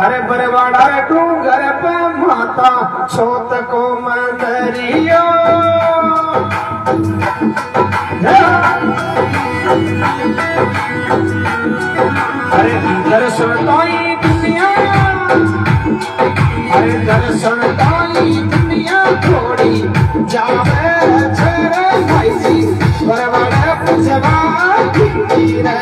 अरे बरवाड़ा डूंगर पे माता छोत को मंदरियो अरे दर्शन ताई दुनिया, अरे दर्शन ताई दुनिया थोड़ी जावे छेरे भाई जी बरवाड़ा पुछवा रे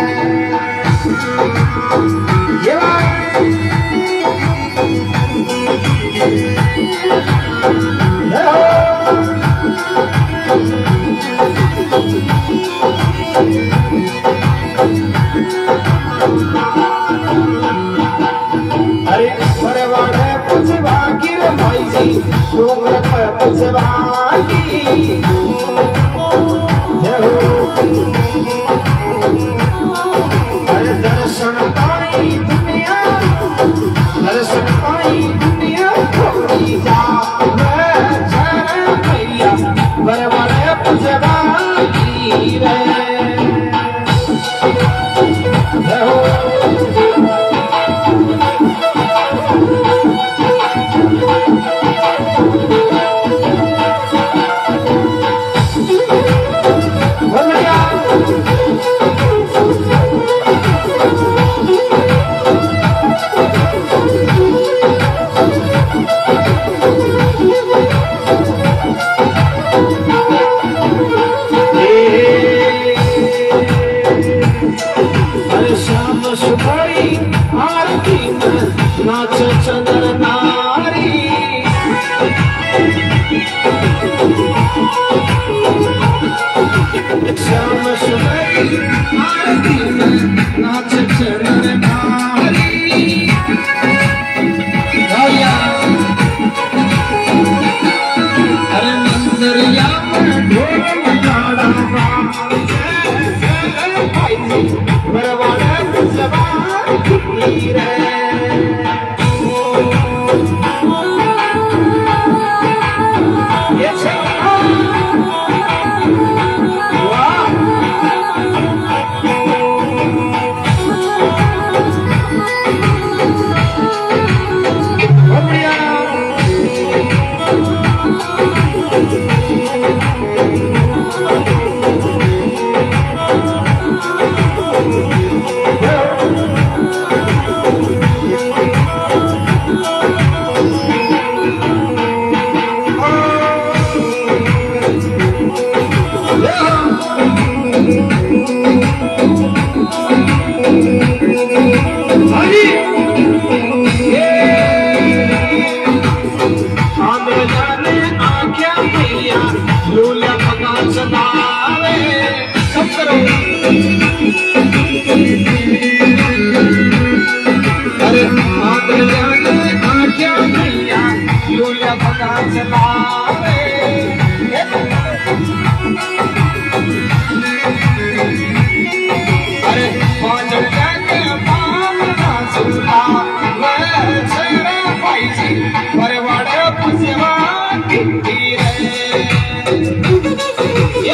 अरे बरवाड़े पुछवा की रे भाई जी डूंगर पे पुछवा की अरे दर्शन पाई दुनिया, दर्शन पाई दुनिया थोड़ी जावे छेरे भैया बरवाड़े पुछवा की रे नाच चंद्र नारी श्याम सुंदरी आरती में नाच चंद्र नारी अरे मंदरिया में ढोल नगाड़ा बरवाड़ा पुछवा की रे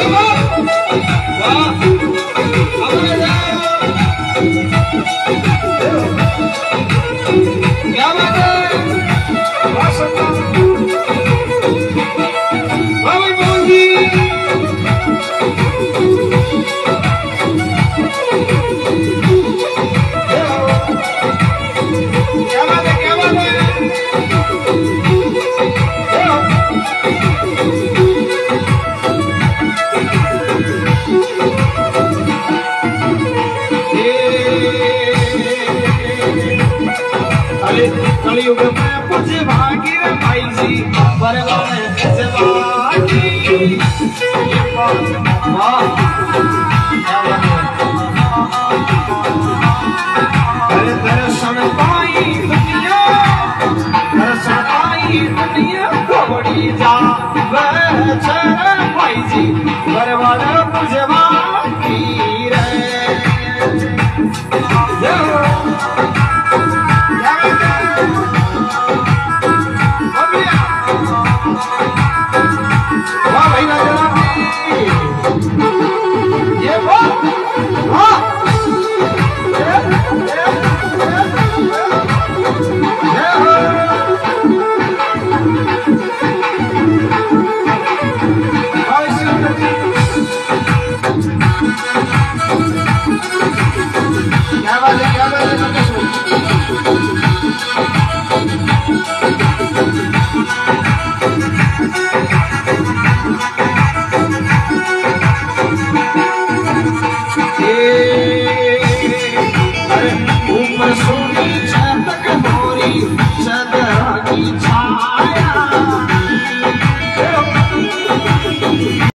वाह